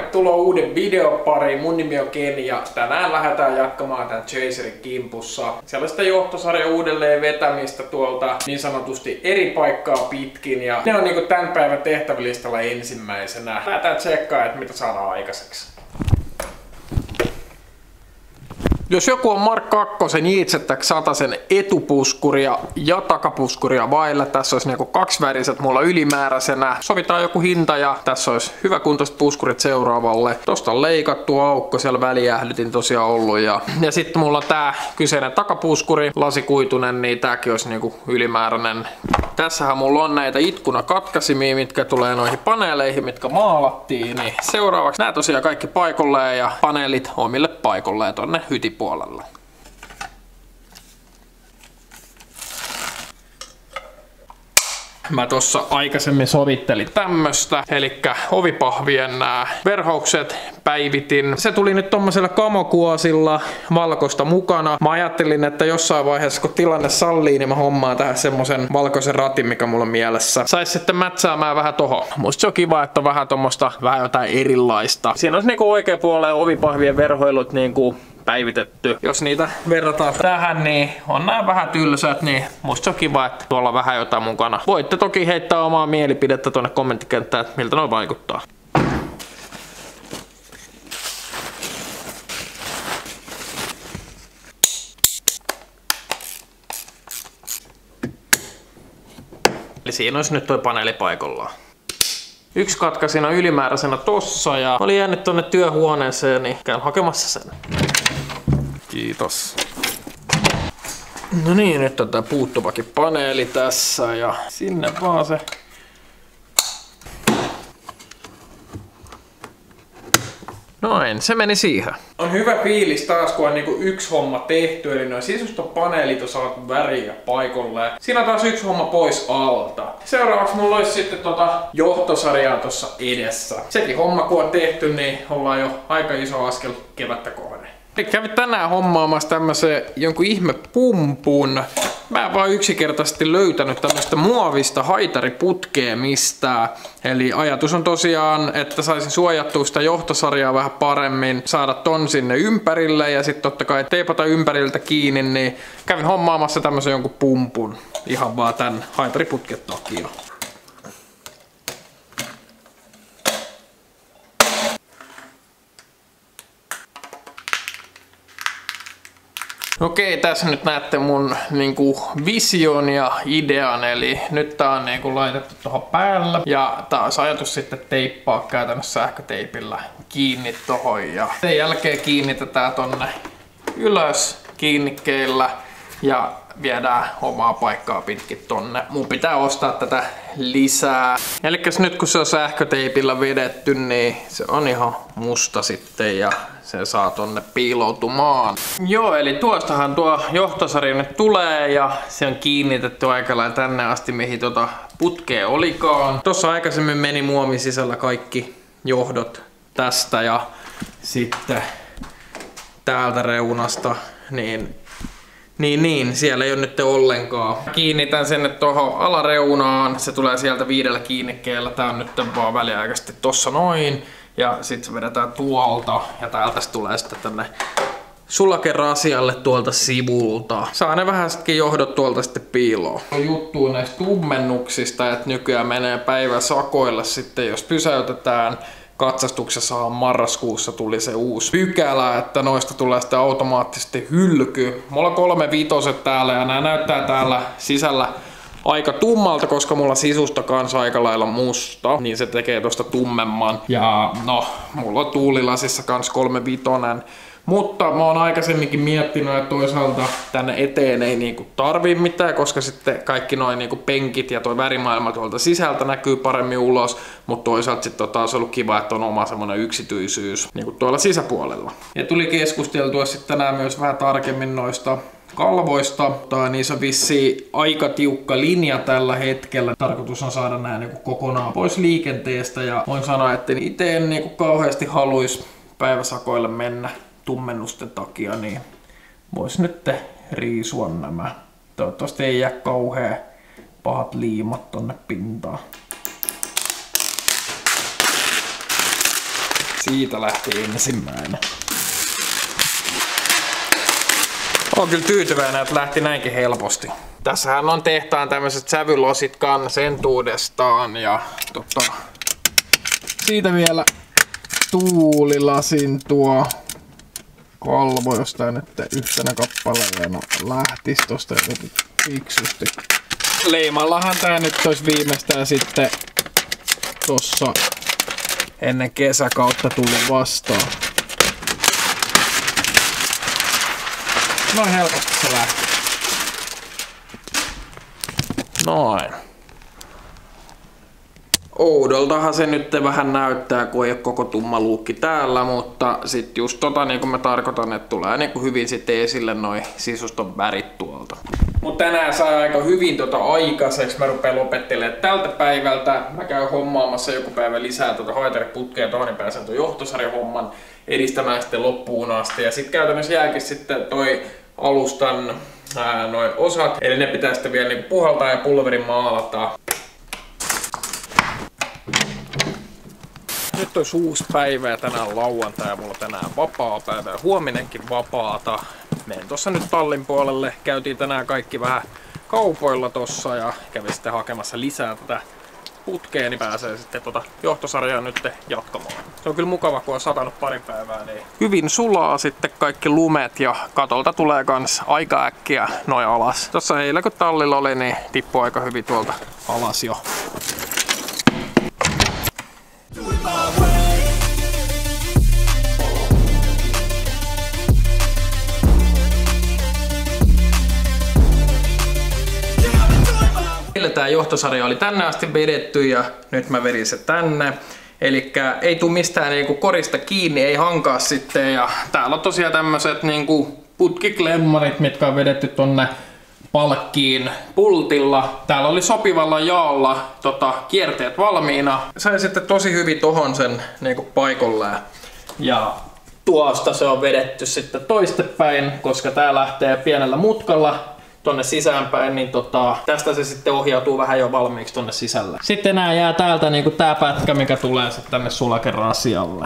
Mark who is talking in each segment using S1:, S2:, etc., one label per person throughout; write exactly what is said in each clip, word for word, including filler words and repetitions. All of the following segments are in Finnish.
S1: Tervetuloa uuden videon pariin. Mun nimi on Ken ja tänään lähdetään jatkamaan tämän Chaserin kimpussa. Sellaista johtosarjan uudelleen vetämistä tuolta niin sanotusti eri paikkaa pitkin. Ja ne on niinku tämän päivän tehtävälistalla ensimmäisenä. Lähdetään tsekkaa, että mitä saadaan aikaiseksi. Jos joku on Mark kakkosen J Z X sata etupuskuria ja takapuskuria vailla, tässä olisi niinku kaksiväriset mulla ylimääräisenä. Sovitaan joku hinta ja tässä olisi hyväkuntoiset puskurit seuraavalle. Tosta on leikattu aukko, siellä väliähdytin tosiaan ollut. Ja, ja sitten mulla on tää kyseinen takapuskuri, lasikuitunen, niin tääkin olisi niinku ylimääräinen. Tässähän mulla on näitä ikkunakatkaisimia, mitkä tulee noihin paneeleihin, mitkä maalattiin. Niin seuraavaksi nää tosiaan kaikki paikolleen ja paneelit omille paikolleen tonne hytipuolelle. Mä tossa aikaisemmin sovittelin tämmöstä, eli ovipahvien nää verhoukset päivitin. Se tuli nyt tommosella kamokuosilla valkoista mukana. Mä ajattelin, että jossain vaiheessa kun tilanne sallii, niin mä hommaan tähän semmosen valkoisen ratin, mikä mulla on mielessä. Sais sitten mätsäämään vähän tohon. Musta se on kiva, että on vähän tommosta, vähän jotain erilaista. Siinä on niinku oikein puoleen ovipahvien verhoilut niinku päivitetty. Jos niitä verrataan tähän, niin on nää vähän tylsät, niin musta se on kiva, että tuolla on vähän jotain mukana. Voitte toki heittää omaa mielipidettä tuonne kommenttikenttään, että miltä noi vaikuttaa. Eli siinä olisi nyt toi paneeli paikallaan. Yksi katkaisina ylimääräisenä tossa ja oli jäänyt tonne työhuoneeseen, niin käyn hakemassa sen. Kiitos. No niin, nyt on tää puuttuvakin paneeli tässä ja sinne vaan se. Noin, se meni siihen. On hyvä fiilis taas, kun on niinku yksi homma tehty, eli noin sisustopaneelit on saatu väriä paikolle. Siinä on taas yksi homma pois alta. Seuraavaksi mulla olisi sitten tota johtosarjaa tossa edessä. Sekin homma kun on tehty, niin ollaan jo aika iso askel kevättä kohden. Kävin tänään hommaamassa tämmösen jonkun ihme pumpun. Mä en vaan yksinkertaisesti löytänyt tämmöstä muovista haitariputkea mistään. Eli ajatus on tosiaan, että saisin suojattua sitä johtosarjaa vähän paremmin, saada ton sinne ympärille ja sitten totta kai teipata ympäriltä kiinni, niin kävin hommaamassa tämmösen jonkun pumpun ihan vaan tän haitariputken takia. Okei, tässä nyt näette mun niinku vision ja idean, eli nyt tää on niinku laitettu tuohon päällä ja tää olisi ajatus sitten teippaa käytännössä sähköteipillä kiinni tohon ja sen jälkeen kiinnitetään tonne ylös kiinnikkeillä ja viedään omaa paikkaa pitkin tonne. Mun pitää ostaa tätä lisää. Elikkäs nyt kun se on sähköteipillä vedetty, niin se on ihan musta sitten ja se saa tonne piiloutumaan. Joo, eli tuostahan tuo johtosarja nyt tulee ja se on kiinnitetty aika lailla tänne asti, mihin tuota putkea olikaan. Tossa aikaisemmin meni muovin sisällä kaikki johdot tästä ja sitten täältä reunasta, niin Niin, niin, siellä ei ole nyt ollenkaan. Kiinnitän sen tuohon alareunaan, se tulee sieltä viidellä kiinnikkeellä, tää on nyt vaan väliaikaisesti tossa noin. Ja sit se vedetään tuolta ja täältä se tulee sitten tänne sulakerasialle tuolta sivulta. Saa ne vähän sittenkin johdot tuolta sitten piiloon. Juttu näistä tummennuksista, että nykyään menee päivä sakoilla sitten, jos pysäytetään. Katsastuksessahan marraskuussa tuli se uusi pykälä, että noista tulee sitten automaattisesti hylky. Mulla on kolme vitoset täällä ja nämä näyttää täällä sisällä aika tummalta, koska mulla sisusta kanssa aika lailla musta, niin se tekee tosta tummemman. Ja no, mulla on tuulilasissa kans kolme vitonen. Mutta mä oon aikaisemminkin miettinyt, että toisaalta tänne eteen ei niinku tarvii mitään, koska sitten kaikki noin niinku penkit ja toi värimaailma tuolta sisältä näkyy paremmin ulos. Mutta toisaalta sitten on taas ollut kiva, että on oma semmonen yksityisyys niinku tuolla sisäpuolella. Ja tuli keskusteltua sitten tänään myös vähän tarkemmin noista kalvoista. Tai niissä on vissiin aika tiukka linja tällä hetkellä. Tarkoitus on saada nää niinku kokonaan pois liikenteestä ja voin sanoa, että itse en niinku kauheasti haluis päiväsakoille mennä tummennusten takia, niin vois nyt riisua nämä. Toivottavasti ei jää kauhean pahat liimat tonne pintaan. Siitä lähti ensimmäinen. Oon kyllä tyytyväinen, että lähti näinkin helposti. Tässähän on tehtaan tämmöiset sävylosit kans entuudestaan ja tota, siitä vielä tuulilasin tuo kalvo, josta nyt yhtenä kappaleena lähtisi tosta jotenkin fiksusti. Leimallahan tää nyt olisi viimeistään sitten tossa ennen kesäkautta tullut vastaan. Noin helposti se lähti. Noin. Oudoltahan se nyt vähän näyttää, kun ei ole koko tumma luukki täällä, mutta sit just tota niin kuin mä tarkoitan, että tulee niin kuin hyvin sitten esille noi sisuston värit tuolta. Mut tänään saa aika hyvin tota aikaiseksi. Mä rupean lopettelemaan tältä päivältä. Mä käyn hommaamassa joku päivä lisää tota haitariputkea ja tohon niin pääsen ton johtosarjahomman edistämään sitten loppuun asti. Ja sit käytännössä jääkin sitten toi alustan ää, noin osat. Eli ne pitää sitten vielä niinku puhaltaa ja pulverin maalata. Nyt olisi uusi päivä ja tänään on lauantai ja mulla on tänään vapaa päivä ja huominenkin vapaata. Menen tossa nyt tallin puolelle. Käytiin tänään kaikki vähän kaupoilla tossa ja kävin sitten hakemassa lisää tätä putkea, niin pääsee sitten tuota johtosarjaa nyt jatkamaan. Se on kyllä mukava, kun on satanut pari päivää, niin hyvin sulaa sitten kaikki lumet ja katolta tulee kans aika äkkiä noin alas. Tossa eilen kun tallilla oli, niin tippui aika hyvin tuolta alas jo. Meillä tää johtosarja oli tänne asti vedetty ja nyt mä vedin se tänne. Elikkä ei tuu mistään niinku korista kiinni, ei hankaa sitten. Ja täällä on tosiaan tämmöset niinku putkiklemmarit, mitkä on vedetty tonne palkkiin pultilla. Täällä oli sopivalla jaolla tota, kierteet valmiina. Sai sitten tosi hyvin tohon sen niinku paikolleen. Ja tuosta se on vedetty sitten toistepäin, koska tää lähtee pienellä mutkalla tonne sisäänpäin, niin tota, tästä se sitten ohjautuu vähän jo valmiiksi tonne sisälle. Sitten enää jää täältä niinku tää pätkä, mikä tulee sitten tänne sulakerasialle.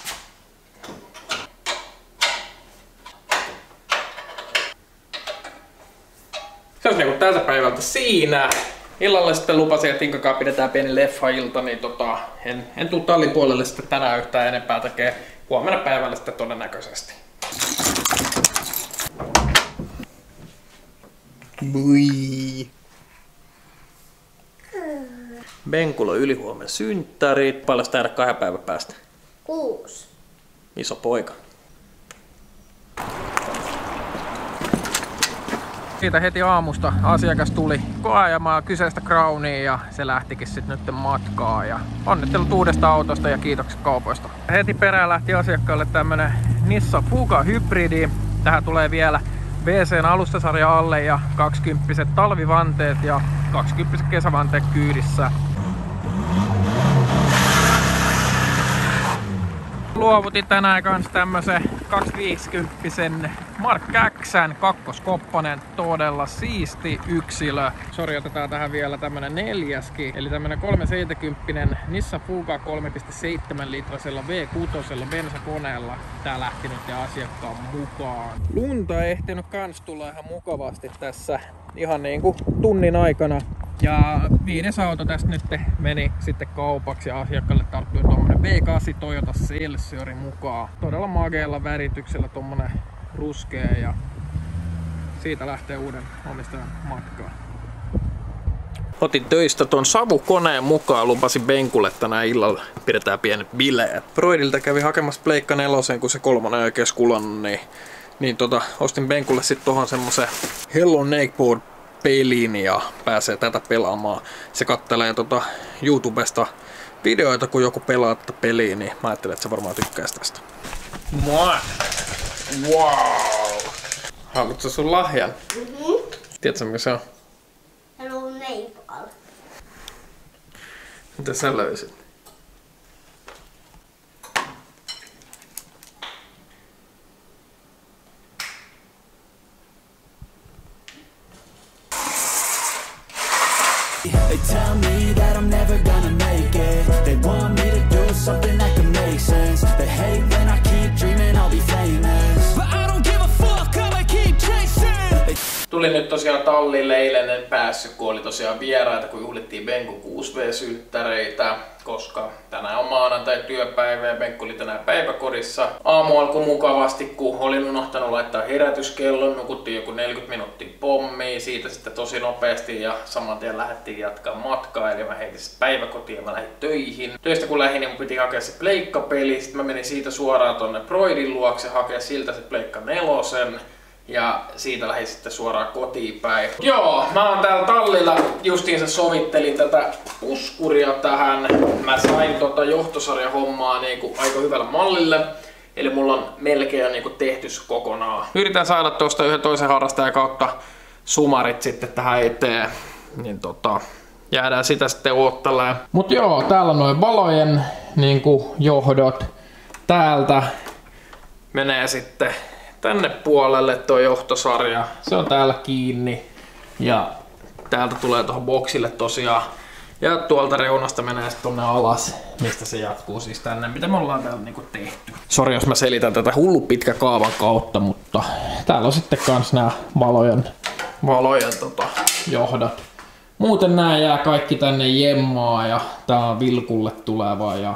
S1: Se olisi niinku tältä päivältä siinä. Illalla sitten lupasin, että Inkakaan pidetään pieni leffa-ilta, niin tota, en, en tuu tallin puolelle sitten tänään yhtään enempää tekee. Huomenna päivällä sitten todennäköisesti. Moi! Benkulla ylihuomen synttärit. Paljon sitä jäädä kahden päivän päästä?
S2: Kuusi.
S1: Iso poika. Siitä heti aamusta asiakas tuli koajamaan kyseistä Crownia ja se lähtikin sitten nyt matkaa. Ja onnittelut uudesta autosta ja kiitokset kaupoista. Heti perään lähti asiakkaalle tämmönen Nissan Fuga hybridi. Tähän tulee vielä V C:n alustasarja alle ja kaksikymppiset talvivanteet ja kaksikymppiset kesävanteet kyydissä. Luovutin tänään kans tämmösen kaksiviisikymppisen Mark X:n kakkoskoppanen, todella siisti yksilö. Sori, otetaan tähän vielä tämmönen neljäskin, eli tämmönen kolmeseitsemänkymmentä Nissan Fuga kolme pilkku seitsemän litrasella V kuusi bensakoneella. Tää lähti nyt ja asiakkaan mukaan. Lunta ei ehtinyt kans tulla ihan mukavasti tässä ihan niinku tunnin aikana. Ja viides auto tästä nyt meni sitten kaupaksi ja asiakkaalle tarttui tommonen V kahdeksan Toyota Celsior mukaan. Todella mageella värityksellä tommonen ruskea ja siitä lähtee uuden omistajan matkaan. Otin töistä ton savukoneen mukaan, lupasin Benkulle tänään illalla pidetään pienet bileet. Broidilta kävi hakemassa Pleikka nelosen, kun se kolmonen oikein kulannut, niin, niin tota, ostin Benkulle sit tohon semmosen Hello Nakeboard pelin ja pääsee tätä pelaamaan. Se kattelee tota YouTubesta videoita, kun joku pelaa tätä peliä, niin mä ajattelin, että se varmaan tykkäisi tästä. Moi! Wow! Haluatko sä sun lahjan? Mm-hmm. Tiedätkö mikä se on?
S2: Hello Neighbor.
S1: Mitä sä löysit?
S3: They tell me that I'm never gonna make it. They want me to do something that can make sense. They
S1: Tulin nyt tosiaan tallille, eilen en päässyt, kun oli tosiaan vieraita, kun juhlittiin Benko kuusi V-synttäreitä, koska tänään on maanantai työpäivä ja Benko oli tänään päiväkodissa. Aamu alkoi mukavasti, kun olin unohtanut laittaa herätyskellon, nukuttiin joku neljäkymmentä minuuttia pommiin, siitä sitten tosi nopeasti ja saman tien lähdettiin jatkaa matkaa, eli mä heitin sitten päiväkotiin ja mä lähdin töihin. Töistä kun lähdin, niin mun piti hakea se pleikkapeli, sitten mä menin siitä suoraan tonne Broidin luokse, hakea siltä se pleikka nelosen. Ja siitä lähdin sitten suoraan kotiin päin. Joo, mä oon täällä tallilla, justiinsa sovittelin tätä puskuria tähän. Mä sain tota johtosarjahommaa niinku aika hyvällä mallille. Eli mulla on melkein niinku tehty kokonaan. Yritän saada tuosta yhden toisen harrastajan kautta sumarit sitten tähän eteen. Niin tota, jäädään sitä sitten oottelemaan. Mut joo, täällä on noin valojen niinku johdot. Täältä menee sitten tänne puolelle tuo johtosarja. Se on täällä kiinni ja täältä tulee tuohon boksille tosiaan. Ja tuolta reunasta menee sitten tonne alas, mistä se jatkuu siis tänne, mitä me ollaan täällä niinku tehty. Sori jos mä selitän tätä hullu pitkä kaavan kautta, mutta täällä on sitten kans nää valojen, valojen tota, johdot. Muuten nää jää kaikki tänne jemmaa ja tää on Vilkulle tuleva ja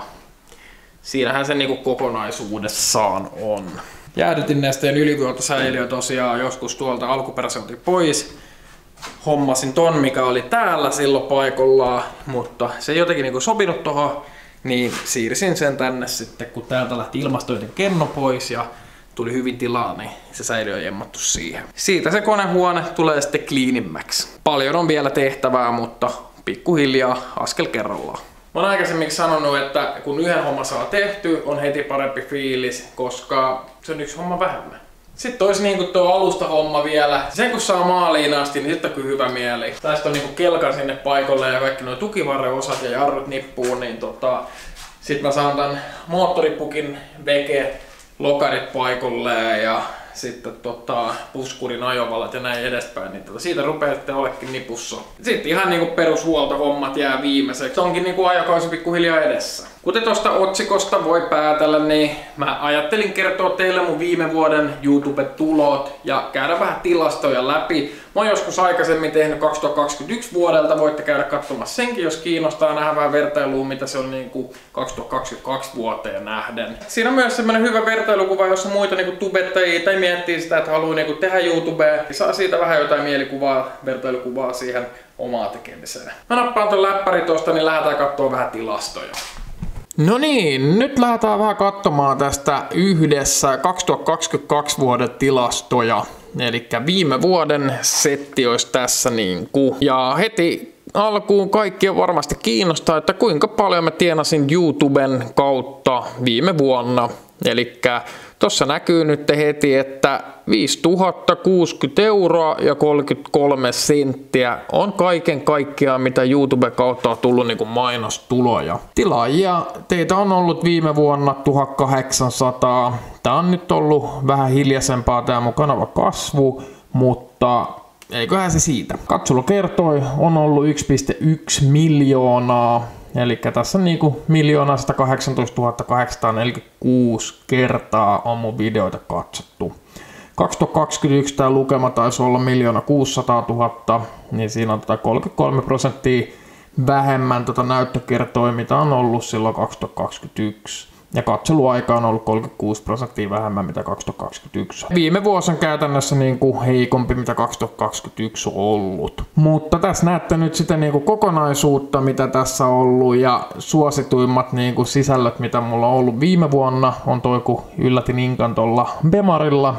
S1: siinähän se niinku kokonaisuudessaan on. Jäädytin nesteen ylivuotosäiliö tosiaan joskus tuolta alkuperäiseltä pois. Hommasin ton, mikä oli täällä silloin paikallaan, mutta se ei jotenkin niinku sopinut tohon, niin siirsin sen tänne sitten, kun täältä lähti ilmastoiden kenno pois ja tuli hyvin tilaa, niin se säiliö on jemmattu siihen. Siitä se konehuone tulee sitten kliinimmäksi. Paljon on vielä tehtävää, mutta pikkuhiljaa askel kerrallaan. Mä oon aikaisemmin sanonut, että kun yhden homma saa tehty, on heti parempi fiilis, koska se on yksi homma vähemmän. Sitten olisi niinku tuo alusta homma vielä. Sen kun saa maaliin asti, niin sitten on kyllä hyvä mieli. Tästä on niinku kelkan sinne paikalle ja kaikki nuo tukivarren osat ja jarrut nippuu, niin tota, sitten mä saan tän moottoripukin veke, lokarit paikalleen ja sitten tota, puskurin ajovallat ja näin edespäin, niin tota, siitä rupeaa sitten olekin nipussa. Sitten ihan niinku perushuoltohommat jää viimeiseksi. Se onkin niinku ajokausi pikkuhiljaa edessä. Kuten tuosta otsikosta voi päätellä, niin mä ajattelin kertoa teille mun viime vuoden YouTube-tulot ja käydä vähän tilastoja läpi. Mä oon joskus aikaisemmin tehnyt kaksituhattakaksikymmentäyksi vuodelta, voitte käydä katsomassa senkin, jos kiinnostaa nähdä vähän vertailua, mitä se on niinku kaksituhattakaksikymmentäkaksi vuoteen nähden. Siinä on myös semmonen hyvä vertailukuva, jossa muita niinku tubettajia tai miettii sitä, että haluaa niinku tehdä YouTubea. Saa siitä vähän jotain mielikuvaa, vertailukuvaa siihen omaa tekemiseen. Mä nappaan ton läppäri tosta, niin lähdetään kattoo vähän tilastoja. No niin, nyt lähdetään vähän katsomaan tästä yhdessä kaksituhattakaksikymmentäkaksi vuoden tilastoja. Eli viime vuoden setti olisi tässä niinku. Ja heti alkuun kaikkia varmasti kiinnostaa, että kuinka paljon mä tienasin YouTuben kautta viime vuonna. Eli tossa näkyy nyt heti, että viisituhatta kuusikymmentä euroa ja kolmekymmentäkolme senttiä on kaiken kaikkiaan, mitä YouTube kautta on tullut niin kuin mainostuloja. Tilaajia teitä on ollut viime vuonna tuhatkahdeksansataa. Tää on nyt ollut vähän hiljaisempaa tää mun kanava kasvu, mutta eiköhän se siitä. Katselukertoi on ollut yksi pilkku yksi miljoonaa. Eli tässä on niinku miljoona satakahdeksantoistatuhatta kahdeksansataaneljäkymmentäkuusi kertaa on mun videoita katsottu. kaksituhattakaksikymmentäyksi tämä lukema taisi olla miljoona kuusisataatuhatta, niin siinä on tota kolmekymmentäkolme prosenttia vähemmän tota näyttökertoja, mitä on ollut silloin kaksituhattakaksikymmentäyksi. Ja katseluaika on ollut kolmekymmentäkuusi prosenttia vähemmän mitä kaksituhattakaksikymmentäyksi. Viime vuosi on käytännössä niin kuin heikompi mitä kaksituhattakaksikymmentäyksi on ollut. Mutta tässä näette nyt sitä niin kuin kokonaisuutta mitä tässä on ollut ja suosituimmat niin kuin sisällöt mitä mulla on ollut viime vuonna on toi kun yllätin Inkan tuolla Bemarilla.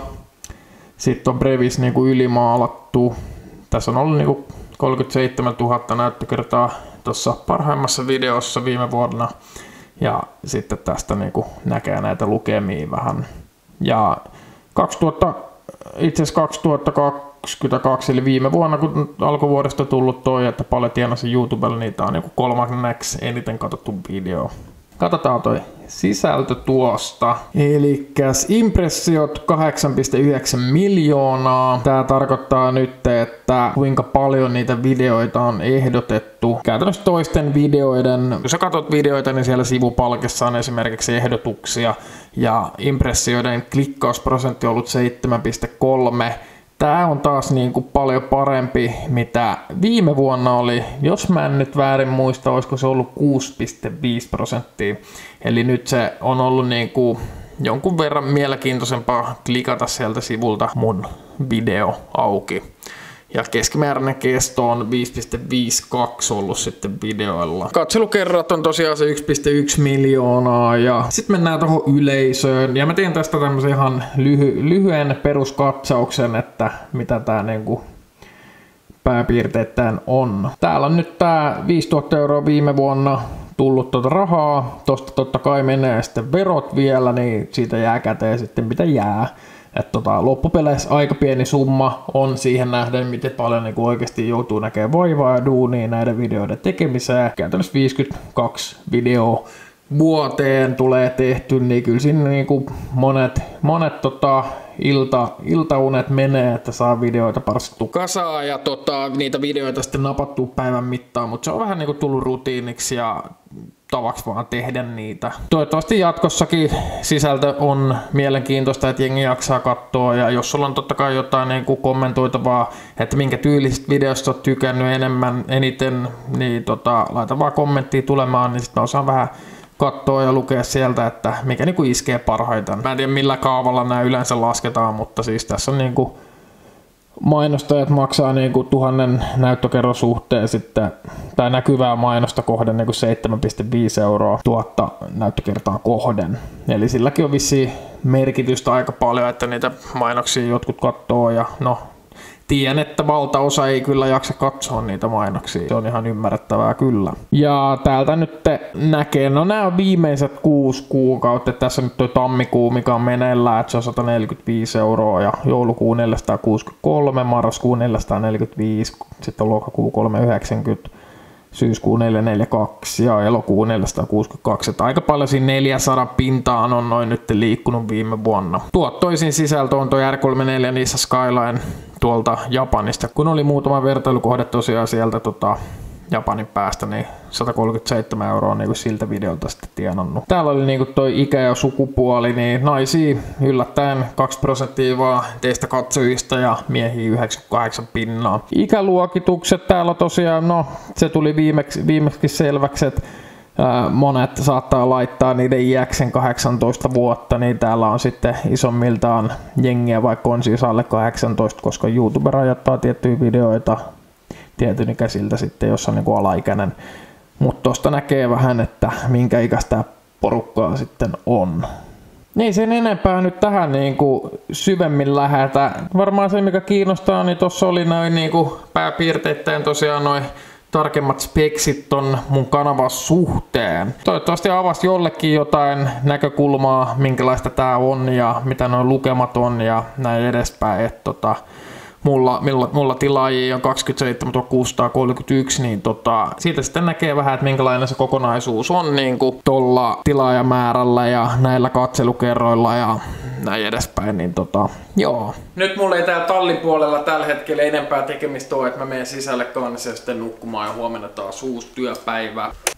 S1: Sitten on Brevis niin kuin ylimaalattu. Tässä on ollut niin kuin kolmekymmentäseitsemäntuhatta näyttökertaa tuossa parhaimmassa videossa viime vuonna. Ja sitten tästä niinku näkee näitä lukemia vähän. Ja kaksituhatta, itse asiassa kaksituhattakaksikymmentäkaksi eli viime vuonna kun alkuvuodesta tullut toi, että paljon tienasin YouTubella, niin tää on niinku kolmanneksi eniten katsottu video. Katsotaan toi sisältö tuosta. Elikkäs impressiot kahdeksan pilkku yhdeksän miljoonaa. Tää tarkoittaa nyt, että kuinka paljon niitä videoita on ehdotettu. Käytännössä toisten videoiden, kun sä katsot videoita, niin siellä sivupalkissa on esimerkiksi ehdotuksia. Ja impressioiden klikkausprosentti on ollut seitsemän pilkku kolme. Tää on taas niinku paljon parempi, mitä viime vuonna oli. Jos mä en nyt väärin muista, olisiko se ollut kuusi pilkku viisi prosenttia. Eli nyt se on ollut niinku jonkun verran mielenkiintoisempaa klikata sieltä sivulta mun video auki. Ja keskimääräinen kesto on viisi pilkku viisikymmentäkaksi ollut sitten videoilla. Katselukerrat on tosiaan se yksi pilkku yksi miljoonaa. Ja sitten mennään tuohon yleisöön. Ja mä teen tästä tämmöisen ihan lyhy- lyhyen peruskatsauksen, että mitä tää niinku pääpiirteittäin on. Täällä on nyt tää viisituhatta euroa viime vuonna tullut tuota rahaa. Tosta totta kai menee sitten verot vielä, niin siitä jää käteen sitten mitä jää. Että tota, loppupeleissä aika pieni summa on siihen nähden, miten paljon niin oikeasti joutuu näkemään vaivaa ja duunia näiden videoiden tekemiseen. Käytännössä viisikymmentäkaksi videoa vuoteen tulee tehty, niin kyllä siinä niin kuin monet, monet tota, ilta, iltaunet menee, että saa videoita parsittua kasaan ja tota, niitä videoita sitten napattua päivän mittaan, mutta se on vähän niin kuin tullut rutiiniksi ja tavaksi vaan tehdä niitä. Toivottavasti jatkossakin sisältö on mielenkiintoista, että jengi jaksaa katsoa, ja jos sulla on totta kai jotain niin kuin kommentoitavaa, että minkä tyylisistä videosta oot tykännyt enemmän, eniten, niin tota, laita vaan kommenttia tulemaan, niin sitten mä osaan vähän katsoa ja lukea sieltä, että mikä niin kuin iskee parhaiten. Mä en tiedä millä kaavalla nämä yleensä lasketaan, mutta siis tässä on niin kuin mainostajat maksaa niinku tuhannen näyttökerron suhteen sitten, tai näkyvää mainosta kohden niinku seitsemän pilkku viisi euroa tuhatta näyttökertaa kohden. Eli silläkin on vissiin merkitystä aika paljon, että niitä mainoksia jotkut katsoo ja no, tiedän, että valtaosa ei kyllä jaksa katsoa niitä mainoksia. Se on ihan ymmärrettävää kyllä. Ja täältä nyt näkee, no nämä on viimeiset kuusi kuukautta. Tässä nyt toi tammikuu, mikä on meneillään, että se on sata neljäkymmentäviisi euroa ja joulukuu neljäsataakuusikymmentäkolme, marraskuu neljäsataaneljäkymmentäviisi, sitten lokakuu kolmesataayhdeksänkymmentä, syyskuu neljäsataaneljäkymmentäkaksi ja elokuu neljäsataakuusikymmentäkaksi. Että aika paljon siinä neljäsataa pintaan on noin nyt liikkunut viime vuonna. Tuottoisin sisältö on toi R kolmekymmentäneljä Nissan Skyline tuolta Japanista. Kun oli muutama vertailukohde tosiaan sieltä tota, Japanin päästä, niin sata kolmekymmentäseitsemän euroa on niinku siltä videolta sitten tienannut. Täällä oli niinku toi ikä ja sukupuoli, niin naisia yllättäen kaksi prosenttia vaan teistä katsojista ja miehiä yhdeksänkymmentäkahdeksan pinnaa. Ikäluokitukset täällä tosiaan, no se tuli viimeksi, viimeksi selväksi, että ää, monet saattaa laittaa niiden iäksen kahdeksantoista vuotta, niin täällä on sitten isommiltaan jengiä, vaikka on siis alle kahdeksantoista, koska YouTube rajoittaa tiettyjä videoita tietyn ikäisiltä sitten, jos on niin kuin alaikäinen. Mutta tuosta näkee vähän, että minkä ikäistä porukkaa sitten on. Ei sen enempää nyt tähän niin kuin syvemmin lähetä. Varmaan se, mikä kiinnostaa, niin tuossa oli noin niin kuin pääpiirteittäin tosiaan noin tarkemmat speksit ton mun kanavan suhteen. Toivottavasti avasi jollekin jotain näkökulmaa, minkälaista tää on ja mitä noin lukemat on ja näin edespäin. Et tota, Mulla, mulla, mulla tilaajia on kaksikymmentäseitsemäntuhatta kuusisataakolmekymmentäyksi, niin tota, siitä sitten näkee vähän, että minkälainen se kokonaisuus on niin kuin tuolla tilaajamäärällä ja näillä katselukerroilla ja näin edespäin, niin tota, joo. Nyt mulla ei täällä tallipuolella tällä hetkellä enempää tekemistä ole, että mä menen sisälle kanssa ja sitten nukkumaan ja huomenna taas uusi työpäivä.